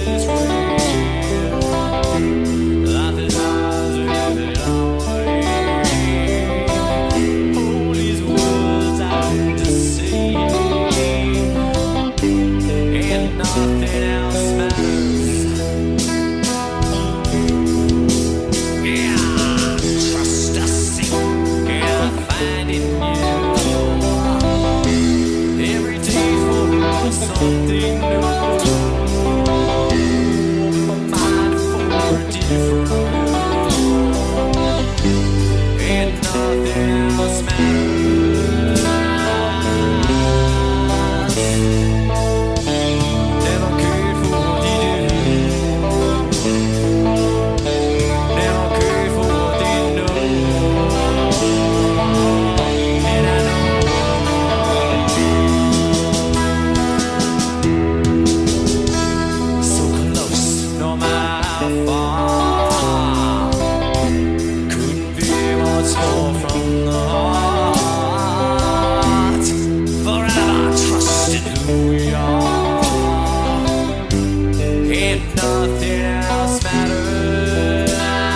this way. Life is ours, we live it our way. All these words I had to say, and nothing else matters. Yeah, trust I see, and I find in you every day for something new. Open my mind for a different view, and nothing else matters. Never cared for what you do, never cared for what they know, and I know so close, no matter how far. Couldn't be much more from the heart. Forever trusted who we are, and nothing else matters.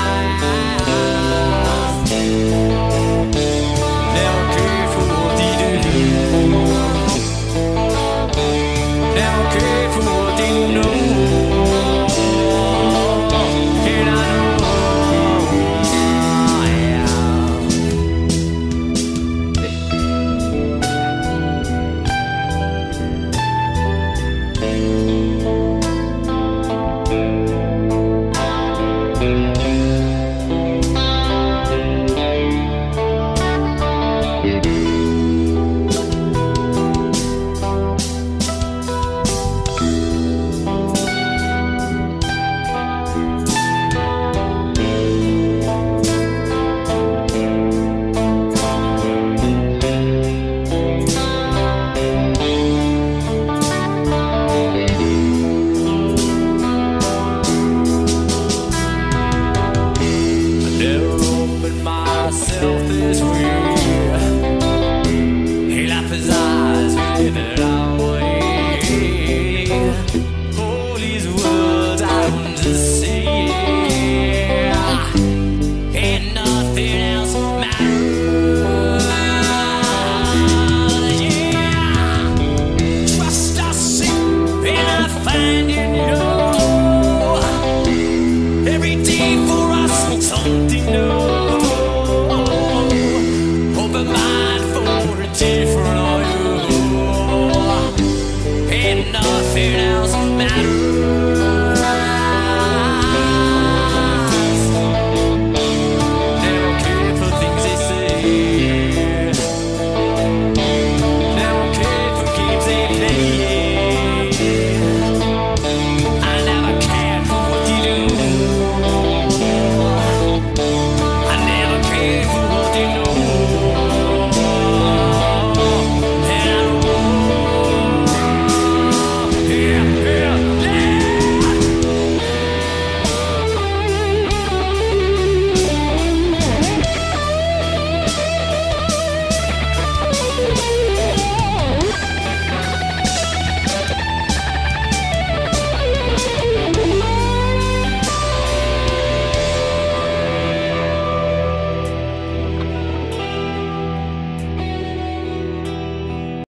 Never cared for what they do, never cared for what they know, and I know.